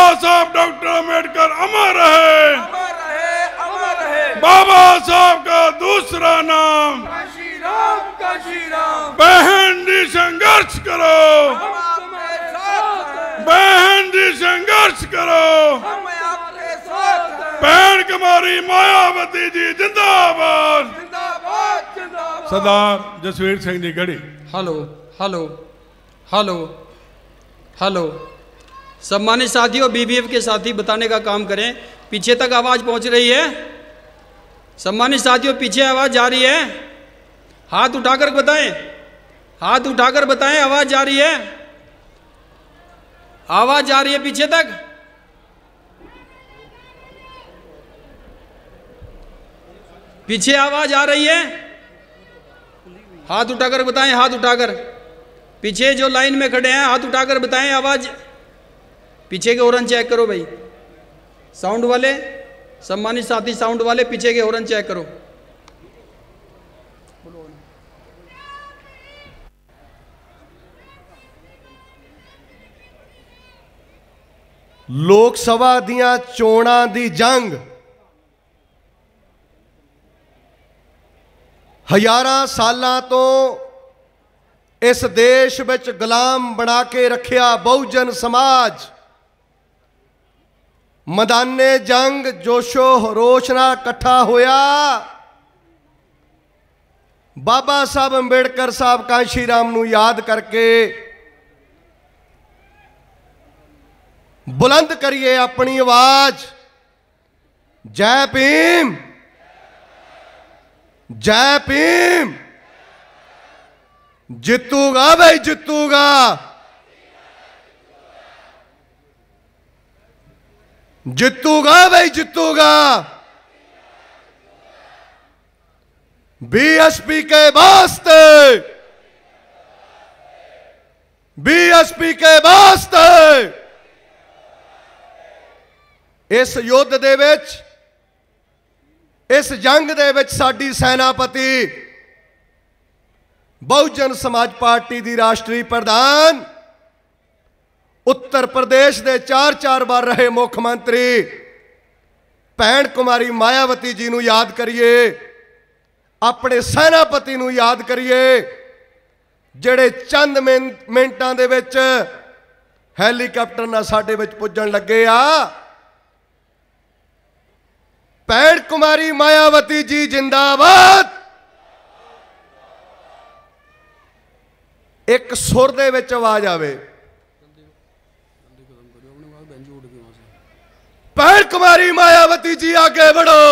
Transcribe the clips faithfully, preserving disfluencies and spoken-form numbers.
साहब डॉक्टर अम्बेडकर अमर रहे, अमर रहे, अमर रहे। बाबा साहब का दूसरा नाम काशी राम, काशी राम। बहन जी संघर्ष करो, हम आपके साथ हैं। बहन जी संघर्ष करो, हम आपके साथ हैं। बहन कुमारी मायावती जी जिंदाबाद, जिंदाबाद, जिंदाबाद। Sardar Jasvir Singh ji Garhi. Hello hello hello hello. सम्मानित साथियों, बीबीएफ के साथी बताने का काम करें, पीछे तक आवाज़ पहुंच रही है? सम्मानित साथियों, पीछे आवाज़ जा रही है? हाथ उठाकर बताएं, हाथ उठाकर बताएं, आवाज़ जा रही है? आवाज़ जा रही है पीछे तक? पीछे आवाज़ आ रही है? हाथ उठाकर बताएं, हाथ उठाकर। पीछे जो लाइन में खड़े हैं हाथ उठाकर बताएं, आवाज़। पीछे के हॉर्न चेक करो भाई, साउंड वाले, सम्मानित साथी साउंड वाले, पीछे के हॉर्न चेक करो। लोक सभा दियां चोणां दी जंग हज़ारां सालां तो इस देश विच गुलाम बना के रखिया बहुजन समाज मैदाने जंग जोशो रोश नाल इकट्ठा होया। बाबा साहब अंबेडकर साहब कांशी राम नूं याद करके बुलंद करिए अपनी आवाज। जय भीम, जय भीम। जितूगा भाई, जितूगा। जितूगा भाई, जितूगा। बीएसपी के वास्ते, बीएसपी के वास्ते। इस युद्ध दे विच, इस जंग दे विच साडी सेनापति बहुजन समाज पार्टी दी राष्ट्रीय प्रधान, उत्तर प्रदेश दे चार चार बार रहे मुख्यमंत्री भैन कुमारी मायावती जी नूं याद करिए, अपने सेनापति नूं याद करिए, जिहड़े चंद मिनटां दे विच हैलीकॉप्टर नाल साडे विच पुज्जण लगे आ। भैन कुमारी मायावती जी जिंदाबाद। एक सुर दे विच आवाज आवे, भैन कुमारी मायावती जी आगे बढ़ो,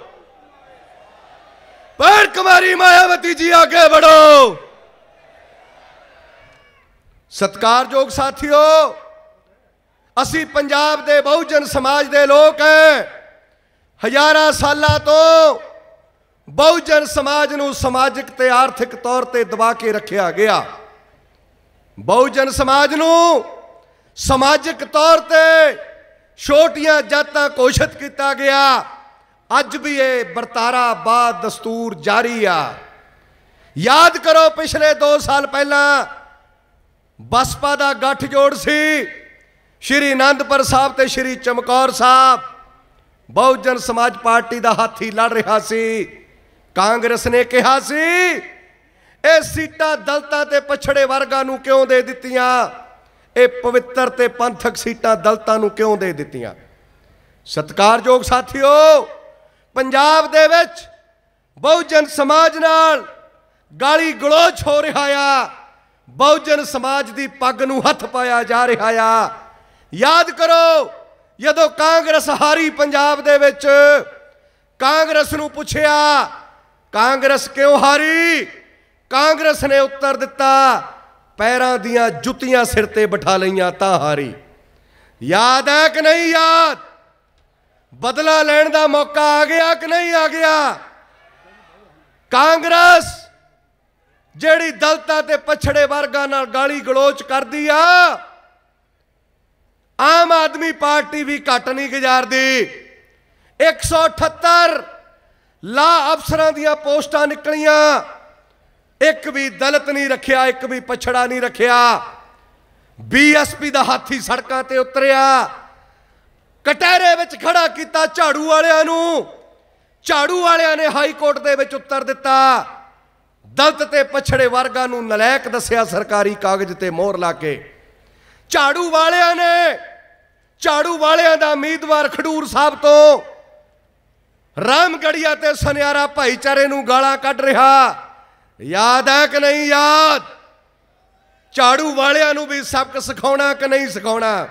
भैन कुमारी मायावती जी आगे बढ़ो। सत्कारयोग साथियों, असी पंजाब दे बहुजन समाज दे लोग हैं। हजारां सालां तो बहुजन समाज नूं समाजिक ते आर्थिक तौर ते दबा के रखिया गया। बहुजन समाज नूं समाजिक तौर ते छोटियां जातां घोषित किया गया। अज भी ये बरतारा बाद दस्तूर जारी आ। याद करो, पिछले दो साल पहला बसपा दा गठजोड़ सी, श्री आनंदपुर साहब ते श्री चमकौर साहब। बहुजन समाज पार्टी दा हाथी लड़ रहा सी। कांग्रेस ने कहा सी ए सीटां दलितां ते पछड़े वर्गां नूं क्यों दे दित्तियां, ए पवित्र ते पंथक सीटां दलितां नूं क्यों दे दित्तियां। सत्कारयोग साथियों, पंजाब दे विच बहुजन समाज नाल गाली गलोच हो रहा आ। बहुजन समाज दी पग नूं हथ पाया जा रहा आ। याद करो, जदों कांग्रेस हारी पंजाब दे विच, कांग्रेस नूं पुछया कांग्रेस क्यों हारी, कांग्रेस ने उत्तर दिता पैरां दियां जुत्तियां सिर ते बिठा लईयां तां हारी। याद है कि नहीं याद? बदला लैण दा मौका आ गया कि नहीं आ गया? कांग्रेस जिहड़ी दलितां ते पछड़े वर्गां नाल गाली गलोच करदी आ, आम आदमी पार्टी भी घट नहीं गुजारदी। एक सौ अठहत्तर ला अफसरां दियां पोस्टां निकलियां, एक भी दलित नहीं रखिया, एक भी पछड़ा नहीं रखिया। बीएसपी दा हाथी सड़कां ते उतरिया। ਕਟਹਿਰੇ ਵਿੱਚ ਖੜਾ ਕੀਤਾ ਝਾੜੂ ਵਾਲਿਆਂ ਨੂੰ। ਝਾੜੂ ਵਾਲਿਆਂ ਨੇ ਹਾਈ ਕੋਰਟ ਦੇ ਵਿੱਚ ਉੱਤਰ ਦਿੱਤਾ। ਦਲਿਤ ਤੇ ਪਛੜੇ ਵਰਗਾਂ ਨੂੰ ਨਲਾਇਕ ਦੱਸਿਆ ਸਰਕਾਰੀ ਕਾਗਜ਼ ਤੇ ਮੋਹਰ ਲਾ ਕੇ। ਝਾੜੂ ਵਾਲਿਆਂ ਨੇ ਝਾੜੂ ਵਾਲਿਆਂ ਦਾ ਉਮੀਦਵਾਰ ਖਡੂਰ ਸਾਹਿਬ ਤੋਂ ਰਾਮਗੜੀਆ ਤੇ ਸੁਨਿਆਰਾ ਭਾਈਚਾਰੇ ਨੂੰ ਗਾਲਾਂ ਕੱਢ ਰਿਹਾ। ਯਾਦ ਹੈ ਕਿ ਨਹੀਂ ਯਾਦ? ਝਾੜੂ ਵਾਲਿਆਂ ਨੂੰ ਵੀ ਸਬਕ ਸਿਖਾਉਣਾ ਕਿ ਨਹੀਂ ਸਿਖਾਉਣਾ?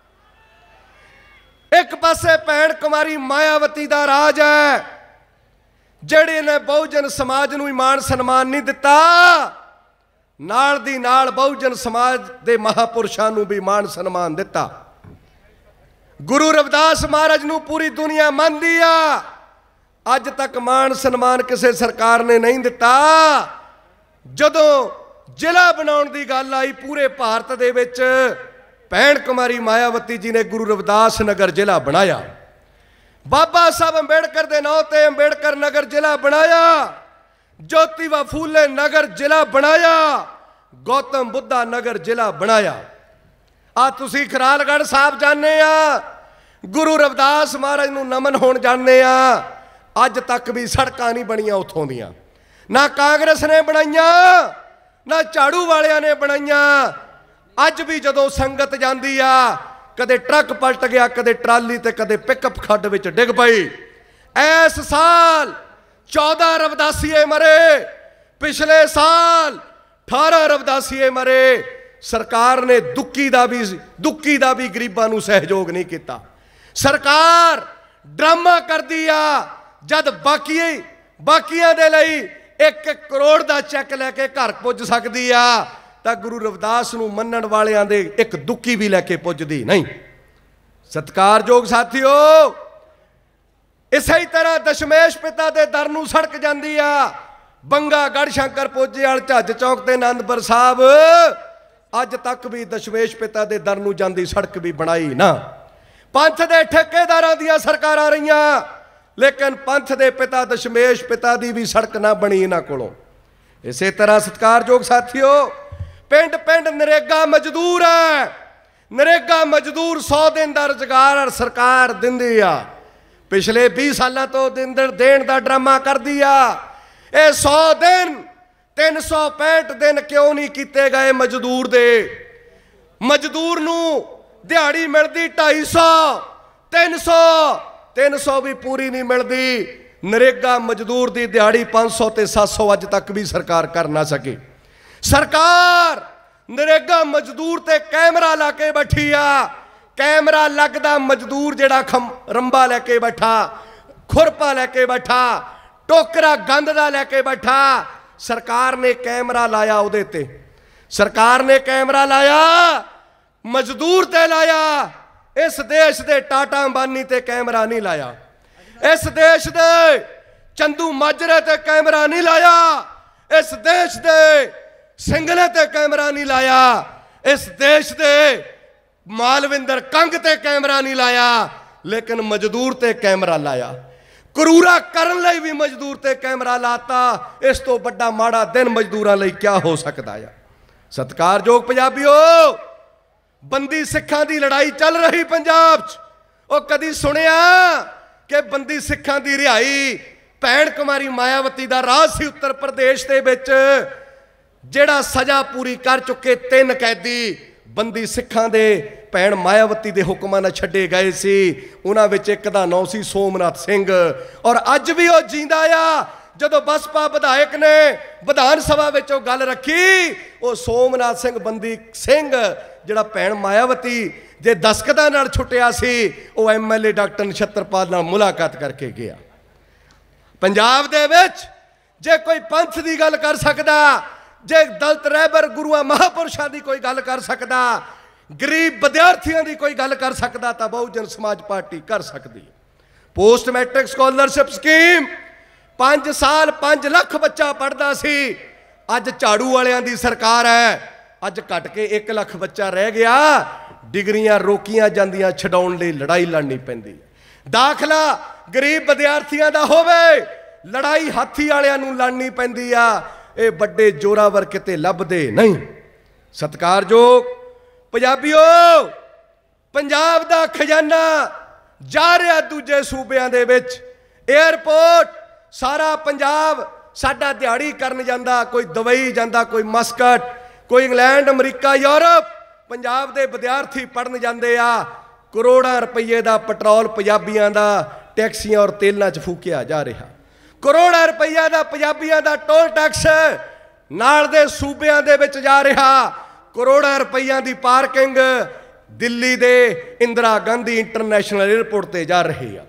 ਇੱਕ ਪਾਸੇ ਭੈਣ ਕੁਮਾਰੀ ਮਾਇਆਵਤੀ ਦਾ ਰਾਜ ਹੈ, ਜਿਹੜੇ ਨੇ ਬਹੁਜਨ ਸਮਾਜ ਨੂੰ ਮਾਣ ਸਨਮਾਨ ਨਹੀਂ ਦਿੱਤਾ, ਨਾਲ ਦੀ ਨਾਲ ਬਹੁਜਨ ਸਮਾਜ ਦੇ ਮਹਾਪੁਰਸ਼ਾਂ ਨੂੰ ਵੀ ਮਾਣ ਸਨਮਾਨ ਦਿੱਤਾ। ਗੁਰੂ ਰਵਿਦਾਸ ਮਹਾਰਾਜ ਨੂੰ ਪੂਰੀ ਦੁਨੀਆ ਮੰਨਦੀ ਆ, ਅੱਜ ਤੱਕ ਮਾਣ ਸਨਮਾਨ ਕਿਸੇ ਸਰਕਾਰ ਨੇ ਨਹੀਂ ਦਿੱਤਾ। ਜਦੋਂ ਜ਼ਿਲ੍ਹਾ ਬਣਾਉਣ ਦੀ ਗੱਲ ਆਈ ਪੂਰੇ ਭਾਰਤ ਦੇ ਵਿੱਚ, ਭੈਣ ਕੁਮਾਰੀ ਮਾਇਆਵਤੀ ਜੀ ਨੇ ਗੁਰੂ ਰਵਿਦਾਸ ਨਗਰ ਜ਼ਿਲ੍ਹਾ ਬਣਾਇਆ। ਬਾਬਾ ਸਾਹਿਬ ਅੰਬੇਡਕਰ ਦੇ ਨਾਂ ਤੇ ਅੰਬੇਡਕਰ ਨਗਰ ਜ਼ਿਲ੍ਹਾ ਬਣਾਇਆ। ਜੋਤੀਬਾ ਫੂਲੇ ਨਗਰ ਜ਼ਿਲ੍ਹਾ ਬਣਾਇਆ। ਗੌਤਮ ਬੁੱਧਾ ਨਗਰ ਜ਼ਿਲ੍ਹਾ ਬਣਾਇਆ। ਆ ਤੁਸੀਂ ਖਰਾਲਗੜ੍ਹ ਸਾਹਿਬ ਜਾਂਦੇ ਆ, ਗੁਰੂ ਰਵਿਦਾਸ ਮਹਾਰਾਜ ਨੂੰ ਨਮਨ ਹੋਣ ਜਾਂਦੇ ਆ, ਅੱਜ ਤੱਕ ਵੀ ਸੜਕਾਂ ਨਹੀਂ ਬਣੀਆਂ ਉੱਥੋਂ ਦੀਆਂ, ਨਾ ਕਾਂਗਰਸ ਨੇ ਬਣਾਈਆਂ ਨਾ ਝਾੜੂ ਵਾਲਿਆਂ ਨੇ ਬਣਾਈਆਂ। ਅੱਜ ਵੀ ਜਦੋਂ ਸੰਗਤ ਜਾਂਦੀ ਆ, ਕਦੇ ਟਰੱਕ ਪਲਟ ਗਿਆ, ਕਦੇ ਟਰਾਲੀ ਤੇ ਕਦੇ ਪਿਕਅਪ ਖੱਡ ਵਿੱਚ ਡਿੱਗ ਪਈ। ਇਸ ਸਾਲ ਚੌਦਾਂ ਰਵਿਦਾਸੀਏ ਮਰੇ, ਪਿਛਲੇ ਸਾਲ ਅਠਾਰਾਂ ਰਵਿਦਾਸੀਏ ਮਰੇ। ਸਰਕਾਰ ਨੇ ਦੁੱਕੀ ਦਾ ਵੀ ਦੁੱਕੀ ਦਾ ਵੀ ਗਰੀਬਾਂ ਨੂੰ ਸਹਿਯੋਗ ਨਹੀਂ ਕੀਤਾ। ਸਰਕਾਰ ਡਰਾਮਾ ਕਰਦੀ ਆ, ਜਦ ਬਾਕੀ ਬਾਕੀਆਂ ਦੇ ਲਈ ਇੱਕ ਇੱਕ ਕਰੋੜ ਦਾ ਚੈੱਕ ਲੈ ਕੇ ਘਰ ਪੁੱਜ ਸਕਦੀ ਆ, ਤਾਂ ਗੁਰੂ ਰਵਿਦਾਸ ਨੂੰ ਮੰਨਣ ਵਾਲਿਆਂ ਦੇ ਇੱਕ ਦੁੱਕੀ ਵੀ ਲੈ ਕੇ ਪੁੱਜਦੀ ਨਹੀਂ। ਸਤਿਕਾਰਯੋਗ ਸਾਥੀਓ, ਇਸੇ ਤਰ੍ਹਾਂ ਦਸ਼ਮੇਸ਼ ਪਿਤਾ ਦੇ ਦਰ ਨੂੰ ਸੜਕ ਜਾਂਦੀ ਆ। ਬੰਗਾ ਗੜ੍ਹ ਸ਼ੰਕਰ ਪੋਜੇ ਵਾਲ ਝੱਜ ਚੌਕ ਤੇ ਆਨੰਦਪੁਰ ਸਾਹਿਬ, ਅੱਜ ਤੱਕ ਵੀ ਦਸ਼ਮੇਸ਼ ਪਿਤਾ ਦੇ ਦਰ ਨੂੰ ਜਾਂਦੀ ਸੜਕ ਵੀ ਬਣਾਈ ਨਾ। ਪੰਥ ਦੇ ਠੇਕੇਦਾਰਾਂ ਦੀਆਂ ਸਰਕਾਰਾਂ ਰਹੀਆਂ, ਲੇਕਿਨ ਪੰਥ ਦੇ ਪਿਤਾ ਦਸ਼ਮੇਸ਼ ਪਿਤਾ ਦੀ ਵੀ ਸੜਕ ਨਾ ਬਣੀ ਇਹਨਾਂ ਕੋਲੋਂ। ਇਸੇ ਤਰ੍ਹਾਂ ਸਤਿਕਾਰਯੋਗ ਸਾਥੀਓ, ਪਿੰਡ ਪਿੰਡ ਨਰੇਗਾ ਮਜ਼ਦੂਰ ਹੈ। ਨਰੇਗਾ ਮਜ਼ਦੂਰ ਸੌ ਦਿਨ ਦਾ ਰੁਜ਼ਗਾਰ ਸਰਕਾਰ ਦਿੰਦੀ ਆ। ਪਿਛਲੇ ਵੀਹ ਸਾਲਾਂ ਤੋਂ ਦਿਨ ਦੇਣ ਦਾ ਡਰਾਮਾ ਕਰਦੀ ਆ। ਇਹ ਸੌ ਦਿਨ ਤਿੰਨ ਸੌ ਪੈਂਹਠ ਦਿਨ ਕਿਉਂ ਨਹੀਂ ਕੀਤੇ ਗਏ ਮਜ਼ਦੂਰ ਦੇ? ਮਜ਼ਦੂਰ ਨੂੰ ਦਿਹਾੜੀ ਮਿਲਦੀ ਢਾਈ ਸੌ, ਤਿੰਨ ਸੌ ਤਿੰਨ ਸੌ ਵੀ ਪੂਰੀ ਨਹੀਂ ਮਿਲਦੀ। ਨਰੇਗਾ ਮਜ਼ਦੂਰ ਦੀ ਦਿਹਾੜੀ ਪੰਜ ਸੌ ਤੇ ਸੱਤ ਸੌ ਅੱਜ ਤੱਕ ਵੀ ਸਰਕਾਰ ਕਰ ਨਾ ਸਕੇ। ਸਰਕਾਰ ਨਰੇਗਾ ਮਜ਼ਦੂਰ ਤੇ ਕੈਮਰਾ ਲਾ ਕੇ ਬੈਠੀ ਆ। ਕੈਮਰਾ ਲੱਗਦਾ ਮਜ਼ਦੂਰ ਜਿਹੜਾ ਖਮ ਰੰਬਾ ਲੈ ਕੇ ਬੈਠਾ, ਖੁਰਪਾ ਲੈ ਕੇ ਬੈਠਾ, ਟੋਕਰਾ ਗੰਦ ਦਾ ਲੈ ਕੇ ਬੈਠਾ, ਸਰਕਾਰ ਨੇ ਕੈਮਰਾ ਲਾਇਆ ਉਹਦੇ ਤੇ। ਸਰਕਾਰ ਨੇ ਕੈਮਰਾ ਲਾਇਆ, ਮਜ਼ਦੂਰ ਤੇ ਲਾਇਆ। ਇਸ ਦੇਸ਼ ਦੇ ਟਾਟਾ ਅੰਬਾਨੀ ਤੇ ਕੈਮਰਾ ਨਹੀਂ ਲਾਇਆ। ਇਸ ਦੇਸ਼ ਦੇ ਚੰਦੂ ਮਾਜਰੇ ਤੇ ਕੈਮਰਾ ਨਹੀਂ ਲਾਇਆ। ਇਸ ਦੇਸ਼ ਦੇ ਸਿੰਗਲੇ ਤੇ ਕੈਮਰਾ ਨਹੀਂ ਲਾਇਆ। ਇਸ ਦੇਸ਼ ਦੇ ਮਾਲਵਿੰਦਰ ਕੰਗ ਤੇ ਕੈਮਰਾ ਨਹੀਂ ਲਾਇਆ, ਲੇਕਿਨ ਮਜ਼ਦੂਰ ਤੇ ਕੈਮਰਾ ਲਾਇਆ। ਕਰੂਰਾ ਕਰਨ ਲਈ ਵੀ ਮਜ਼ਦੂਰ ਤੇ ਕੈਮਰਾ ਲਾਤਾ। ਇਸ ਤੋਂ ਵੱਡਾ ਮਾੜਾ ਦਿਨ ਮਜ਼ਦੂਰਾਂ ਲਈ ਕੀ ਹੋ ਸਕਦਾ ਆ? ਸਤਿਕਾਰਯੋਗ ਪੰਜਾਬੀਓ, ਬੰਦੀ ਸਿੱਖਾਂ ਦੀ ਲੜਾਈ ਚੱਲ ਰਹੀ ਪੰਜਾਬ 'ਚ। ਉਹ ਕਦੀ ਸੁਣਿਆ ਕਿ ਬੰਦੀ ਸਿੱਖਾਂ ਦੀ ਰਿਹਾਈ? ਭੈਣ ਕੁਮਾਰੀ ਮਾਇਆਵਤੀ ਦਾ ਰਾਜ ਸੀ ਉੱਤਰ ਪ੍ਰਦੇਸ਼ ਦੇ ਵਿੱਚ, ਜਿਹੜਾ ਸਜ਼ਾ ਪੂਰੀ ਕਰ ਚੁੱਕੇ ਤਿੰਨ ਕੈਦੀ ਬੰਦੀ ਸਿੱਖਾਂ ਦੇ ਭੈਣ ਮਾਇਆਵਤੀ ਦੇ ਹੁਕਮਾਂ ਨਾਲ ਛੱਡੇ ਗਏ ਸੀ। ਉਹਨਾਂ ਵਿੱਚ ਇੱਕ ਦਾ ਨਾਂ ਸੀ ਸੋਮਨਾਥ ਸਿੰਘ, ਔਰ ਅੱਜ ਵੀ ਉਹ ਜਿੰਦਾ ਆ। ਜਦੋਂ ਬਸਪਾ ਵਿਧਾਇਕ ਨੇ ਵਿਧਾਨ ਸਭਾ ਵਿੱਚ ਉਹ ਗੱਲ ਰੱਖੀ, ਉਹ ਸੋਮਨਾਥ ਸਿੰਘ ਬੰਦੀ ਸਿੰਘ ਜਿਹੜਾ ਭੈਣ ਮਾਇਆਵਤੀ ਦੇ ਦਸਕਤਾਂ ਨਾਲ ਛੁੱਟਿਆ ਸੀ, ਉਹ M L A doctor Nachhattarpal ਨਾਲ ਮੁਲਾਕਾਤ ਕਰਕੇ ਗਿਆ। ਪੰਜਾਬ ਦੇ ਵਿੱਚ ਜੇ ਕੋਈ ਪੰਥ ਦੀ ਗੱਲ ਕਰ ਸਕਦਾ, ਜੇ ਦਲਿਤ ਰਹਿਬਰ ਗੁਰੂਆਂ ਮਹਾਪੁਰਸ਼ਾਂ ਦੀ ਕੋਈ ਗੱਲ ਕਰ ਸਕਦਾ, ਗਰੀਬ ਵਿਦਿਆਰਥੀਆਂ ਦੀ ਕੋਈ ਗੱਲ ਕਰ ਸਕਦਾ, ਤਾਂ ਬਹੁਜਨ ਸਮਾਜ ਪਾਰਟੀ ਕਰ ਸਕਦੀ ਹੈ। ਪੋਸਟ ਮੈਟ੍ਰਿਕ ਸਕਾਲਰਸ਼ਿਪ ਸਕੀਮ, ਪੰਜ ਸਾਲ ਪੰਜ ਲੱਖ ਬੱਚਾ ਪੜ੍ਹਦਾ ਸੀ। ਅੱਜ ਝਾੜੂ ਵਾਲਿਆਂ ਦੀ ਸਰਕਾਰ ਹੈ, ਅੱਜ ਘਟ ਕੇ ਇੱਕ ਲੱਖ ਬੱਚਾ ਰਹਿ ਗਿਆ। ਡਿਗਰੀਆਂ ਰੋਕੀਆਂ ਜਾਂਦੀਆਂ, ਛਡਾਉਣ ਲਈ ਲੜਾਈ ਲੜਨੀ ਪੈਂਦੀ। ਦਾਖਲਾ ਗਰੀਬ ਵਿਦਿਆਰਥੀਆਂ ਦਾ ਹੋਵੇ, ਲੜਾਈ ਹਾਥੀ ਵਾਲਿਆਂ ਨੂੰ ਲੜਨੀ ਪੈਂਦੀ ਆ। ਇਹ ਵੱਡੇ ਜ਼ੋਰਾਵਰ ਕਿਤੇ ਲੱਭਦੇ ਨਹੀਂ। ਸਤਿਕਾਰਯੋਗ ਪੰਜਾਬੀਓ, ਪੰਜਾਬ ਦਾ ਖਜ਼ਾਨਾ जा रहा दूजे सूबे दे विच। एयरपोर्ट सारा पंजाब साडा दिहाड़ी करन जांदा, कोई दुबई जांदा, कोई मस्कट, कोई इंग्लैंड, अमरीका, यूरोप। पंजाब दे विद्यार्थी पढ़न जांदे आ। करोड़ां रुपये का पेट्रोल पंजाबियां दा टैक्सियां और तेलों च फूकिया जा रहा। करोड़ां रुपया का पंजाबियां दा टोल टैक्स नाल दे सूबियां दे विच जा रहा। करोड़ां रुपया की पार्किंग दिल्ली दे इंदिरा गांधी इंटरनेशनल एयरपोर्ट ते जा रही है।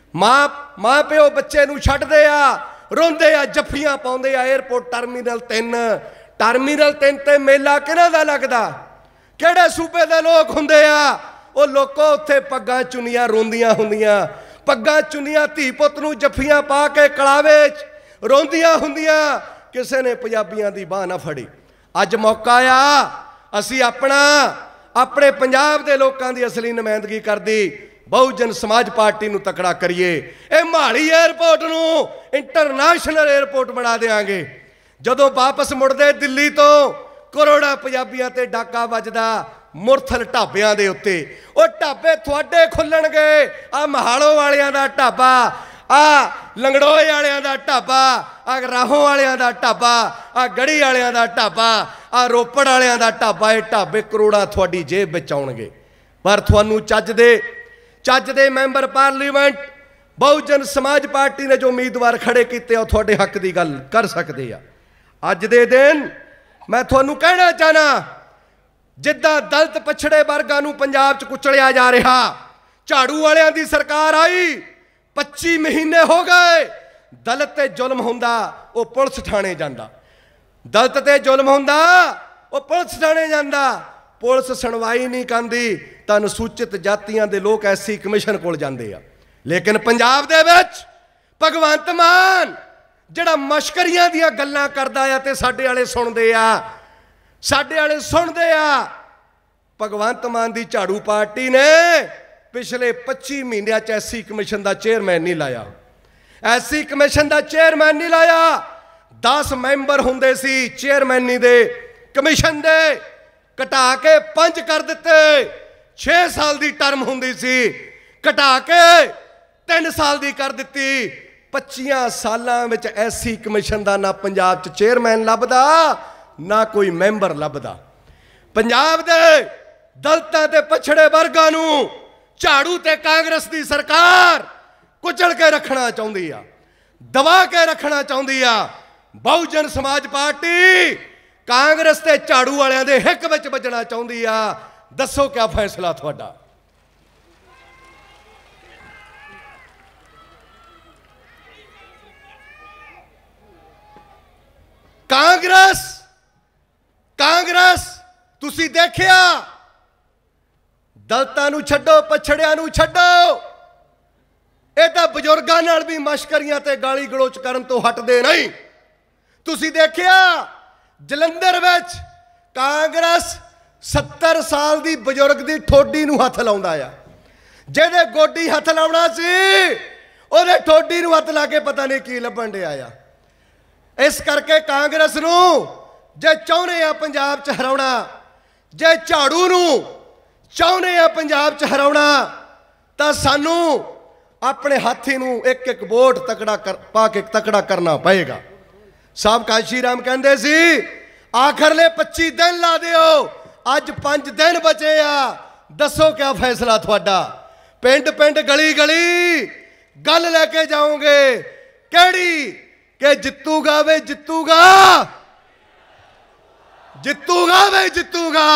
माँ माँ प्यो बच्चे नूं छड्डदे आ, रोंदे आ, जफ्फियां पाउंदे आ। एयरपोर्ट टर्मीनल तीन टर्मीनल तीन ते मेला किहਨਾਂ दा लगदा? किहड़े सूबे दे लोक हुंदे आ? ਉਹ ਲੋਕੋ ਉੱਥੇ ਪੱਗਾਂ ਚੁੰਨੀਆਂ ਰੋਂਦੀਆਂ ਹੁੰਦੀਆਂ, ਪੱਗਾਂ ਚੁੰਨੀਆਂ ਧੀ ਪੁੱਤ ਨੂੰ ਜੱਫੀਆਂ ਪਾ ਕੇ ਕਲਾਵੇ 'ਚ ਰੋਂਦੀਆਂ ਹੁੰਦੀਆਂ। ਕਿਸੇ ਨੇ ਪੰਜਾਬੀਆਂ ਦੀ ਬਾਹ ਨਾ ਫੜੀ। ਅੱਜ ਮੌਕਾ ਆ ਅਸੀਂ ਆਪਣਾ ਆਪਣੇ ਪੰਜਾਬ ਦੇ ਲੋਕਾਂ ਦੀ ਅਸਲੀ ਨੁਮਾਇੰਦਗੀ ਕਰਦੀ ਬਹੁਜਨ ਸਮਾਜ ਪਾਰਟੀ ਨੂੰ ਤਕੜਾ ਕਰੀਏ। ਇਹ ਮਹਾਲੀ 에ਅਰਪੋਰਟ ਨੂੰ ਇੰਟਰਨੈਸ਼ਨਲ 에ਅਰਪੋਰਟ ਬਣਾ ਦੇਵਾਂਗੇ। ਜਦੋਂ ਵਾਪਸ ਮੁੜਦੇ ਦਿੱਲੀ ਤੋਂ ਕਰੋੜਾਂ ਪੰਜਾਬੀਆਂ ਤੇ ਡਾਕਾ ਵੱਜਦਾ मुरथल ढाबियां दे उत्ते। ਉਹ ਢਾਬੇ ਤੁਹਾਡੇ ਖੁੱਲਣਗੇ। ਆ ਮਹਾਲੋ ਵਾਲਿਆਂ ਦਾ ਢਾਬਾ, ਆ ਲੰਗੜੋਏ ਵਾਲਿਆਂ ਦਾ ਢਾਬਾ, ਆ ਰਾਹੋਂ ਵਾਲਿਆਂ ਦਾ ਢਾਬਾ, ਆ ਗੜੀ ਵਾਲਿਆਂ ਦਾ ਢਾਬਾ, ਆ ਰੋਪੜ ਵਾਲਿਆਂ ਦਾ ਢਾਬਾ। ਇਹ ਢਾਬੇ ਕਰੋੜਾਂ ਤੁਹਾਡੀ ਜੇਬ ਵਿੱਚ ਆਉਣਗੇ। ਪਰ ਤੁਹਾਨੂੰ ਚੱਜ ਦੇ ਚੱਜ ਦੇ ਮੈਂਬਰ ਪਾਰਲੀਮੈਂਟ ਬਹੁਜਨ ਸਮਾਜ ਪਾਰਟੀ ਨੇ ਜੋ ਉਮੀਦਵਾਰ ਖੜੇ ਕੀਤੇ ਉਹ ਤੁਹਾਡੇ ਹੱਕ ਦੀ ਗੱਲ ਕਰ ਸਕਦੇ ਆ। ਅੱਜ ਦੇ ਦਿਨ ਮੈਂ ਤੁਹਾਨੂੰ ਕਹਿਣਾ ਚਾਹਨਾ, ਜਿੱਦਾਂ ਦਲਿਤ ਪਛੜੇ ਵਰਗਾਂ ਨੂੰ ਪੰਜਾਬ 'ਚ ਕੁਚਲਿਆ ਜਾ ਰਿਹਾ। ਝਾੜੂ ਵਾਲਿਆਂ ਦੀ ਸਰਕਾਰ ਆਈ, ਪੱਚੀ ਮਹੀਨੇ ਹੋ ਗਏ। ਦਲਿਤ ਤੇ ਜ਼ੁਲਮ ਹੁੰਦਾ ਉਹ ਪੁਲਿਸ ਥਾਣੇ ਜਾਂਦਾ, ਦਲਿਤ ਤੇ ਜ਼ੁਲਮ ਹੁੰਦਾ ਉਹ ਪੁਲਿਸ ਥਾਣੇ ਜਾਂਦਾ। ਪੁਲਿਸ ਸੁਣਵਾਈ ਨਹੀਂ ਕਰਦੀ ਤਾਂ ਅਨੁਸੂਚਿਤ ਜਾਤੀਆਂ ਦੇ ਲੋਕ ਐਸਸੀ ਕਮਿਸ਼ਨ ਕੋਲ ਜਾਂਦੇ ਆ। ਲੇਕਿਨ ਪੰਜਾਬ ਦੇ ਵਿੱਚ ਭਗਵੰਤ ਮਾਨ ਜਿਹੜਾ ਮਸ਼ਕਰੀਆਂ ਦੀਆਂ ਗੱਲਾਂ ਕਰਦਾ ਆ ਤੇ ਸਾਡੇ ਵਾਲੇ ਸੁਣਦੇ ਆ, ਸਾਡੇ ਵਾਲੇ ਸੁਣਦੇ ਆ। ਭਗਵੰਤ ਮਾਨ ਦੀ ਝਾੜੂ ਪਾਰਟੀ ਨੇ ਪਿਛਲੇ ਪੱਚੀ ਮਹੀਨਿਆਂ 'ਚ ਐਸਸੀ ਕਮਿਸ਼ਨ ਦਾ ਚੇਅਰਮੈਨ ਨਹੀਂ ਲਾਇਆ। ਐਸਸੀ ਕਮਿਸ਼ਨ ਦਾ ਚੇਅਰਮੈਨ ਨਹੀਂ ਲਾਇਆ। ਦਸ ਮੈਂਬਰ ਹੁੰਦੇ ਸੀ ਚੇਅਰਮੈਨੀ ਦੇ ਕਮਿਸ਼ਨ ਦੇ, ਘਟਾ ਕੇ ਪੰਜ ਕਰ ਦਿੱਤੇ। ਛੇ ਸਾਲ ਦੀ ਟਰਮ ਹੁੰਦੀ ਸੀ, ਘਟਾ ਕੇ ਤਿੰਨ ਸਾਲ ਦੀ ਕਰ ਦਿੱਤੀ। ਪੱਚੀਆਂ ਸਾਲਾਂ ਵਿੱਚ ਐਸਸੀ ਕਮਿਸ਼ਨ ਦਾ ਨਾ ਪੰਜਾਬ 'ਚ ਚੇਅਰਮੈਨ ਲੱਭਦਾ ਨਾ ਕੋਈ ਮੈਂਬਰ ਲੱਭਦਾ। ਪੰਜਾਬ ਦੇ ਦਲਿਤਾਂ ਤੇ ਪਛੜੇ ਵਰਗਾਂ ਨੂੰ ਝਾੜੂ ਤੇ ਕਾਂਗਰਸ ਦੀ ਸਰਕਾਰ ਕੁਚਲ ਕੇ ਰੱਖਣਾ ਚਾਹੁੰਦੀ ਆ, ਦਬਾ ਕੇ ਰੱਖਣਾ ਚਾਹੁੰਦੀ ਆ। ਬਹੁਜਨ ਸਮਾਜ ਪਾਰਟੀ ਕਾਂਗਰਸ ਤੇ ਝਾੜੂ ਵਾਲਿਆਂ ਦੇ ਹਿੱਕ ਵਿੱਚ ਵੱਜਣਾ ਚਾਹੁੰਦੀ ਆ। ਦੱਸੋ ਕਿਆ ਫੈਸਲਾ ਤੁਹਾਡਾ? ਕਾਂਗਰਸ ਕਾਂਗਰਸ ਤੁਸੀਂ ਦੇਖਿਆ, ਦਲਿਤਾਂ ਨੂੰ ਛੱਡੋ, ਪਛੜਿਆਂ ਨੂੰ ਛੱਡੋ, ਇਹ ਤਾਂ ਬਜ਼ੁਰਗਾਂ ਨਾਲ ਵੀ ਮਸ਼ਕਰੀਆਂ ਤੇ ਗਾਲੀ ਗਲੋਚ ਕਰਨ ਤੋਂ ਹਟਦੇ ਨਹੀਂ। ਤੁਸੀਂ ਦੇਖਿਆ ਜਲੰਧਰ ਵਿੱਚ ਕਾਂਗਰਸ ਸੱਤਰ ਸਾਲ ਦੀ ਬਜ਼ੁਰਗ ਦੀ ਠੋਡੀ ਨੂੰ ਹੱਥ ਲਾਉਂਦਾ ਆ। ਜਿਹਦੇ ਗੋਡੀ ਹੱਥ ਲਾਉਣਾ ਸੀ ਉਹਦੇ ਠੋਡੀ ਨੂੰ ਹੱਥ ਲਾ ਕੇ ਪਤਾ ਨਹੀਂ ਕੀ ਲੱਭਣ ਡਿਆ ਆ। ਇਸ ਕਰਕੇ ਕਾਂਗਰਸ ਨੂੰ ਜੇ ਚਾਹੁੰਦੇ ਆ ਪੰਜਾਬ 'ਚ ਹਰਾਉਣਾ, ਜੇ ਝਾੜੂ ਨੂੰ ਚਾਹੁੰਦੇ ਆ ਪੰਜਾਬ 'ਚ ਹਰਾਉਣਾ, ਤਾਂ ਸਾਨੂੰ ਆਪਣੇ ਹਾਥੀ ਨੂੰ ਇੱਕ ਇੱਕ ਵੋਟ ਤਕੜਾ ਕਰ ਪਾ ਕੇ ਤਕੜਾ ਕਰਨਾ ਪਏਗਾ। ਸਾਹਿਬ ਕਾਸ਼ੀ ਰਾਮ ਕਹਿੰਦੇ ਸੀ ਆਖਰਲੇ ਪੱਚੀ ਦਿਨ ਲਾ ਦਿਓ, ਅੱਜ ਪੰਜ ਦਿਨ ਬਚੇ ਆ। ਦੱਸੋ ਕਿਆ ਫੈਸਲਾ ਤੁਹਾਡਾ? ਪਿੰਡ ਪਿੰਡ ਗਲੀ ਗਲੀ ਗੱਲ ਲੈ ਕੇ ਜਾਓਗੇ ਕਿਹੜੀ ਕਿ ਜਿੱਤੂਗਾ ਵੇ ਜਿੱਤੂਗਾ, ਜਿੱਤੂਗਾ ਵੇ ਜਿੱਤੂਗਾ।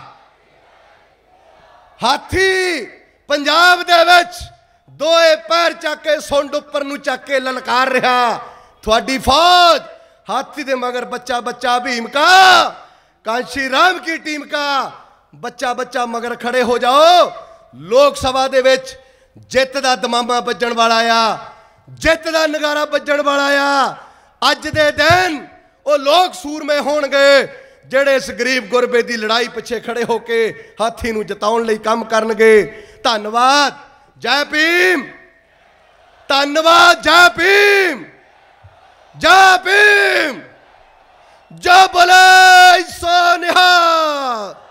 ਹਾਥੀ ਪੰਜਾਬ ਦੇ ਵਿੱਚ ਦੋਏ ਪੈਰ ਚੱਕ ਕੇ ਸੁੰਡ ਉੱਪਰ ਨੂੰ ਚੱਕ ਕੇ ਲਲਕਾਰ ਰਿਹਾ। ਤੁਹਾਡੀ ਫੌਜ हाथी दे मगर बच्चा बच्चा भीम का, कांशी राम की टीम का बच्चा बच्चा मगर खड़े हो जाओ। लोकसभा दे विच जित दा दमामा बजण वाला आ, जित दा नगारा बजण वाला आ। अज दे दिन वो लोग सूरमे होणगे ਜਿਹੜੇ इस गरीब गुरबे की लड़ाई पिछे खड़े होके हाथी नूं जिताउण लई काम करनगे। धन्नवाद, जय भीम, धन्नवाद, जय भीम, जय भीम, जय बोले सो निहाल।